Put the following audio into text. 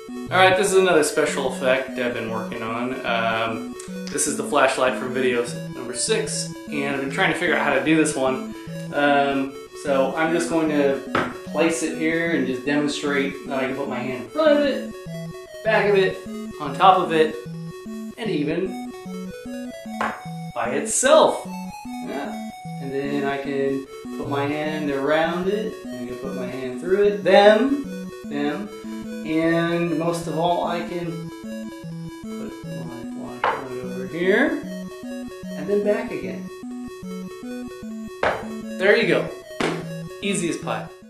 Alright, this is another special effect I've been working on. This is the flashlight from video number 6, and I've been trying to figure out how to do this one. So I'm just going to place it here and just demonstrate that I can put my hand in front of it, back of it, on top of it, and even by itself. Yeah. And then I can put my hand around it, and I can put my hand through it, them, and most of all I can put my flashlight over here, and then back again. There you go. Easy as pie.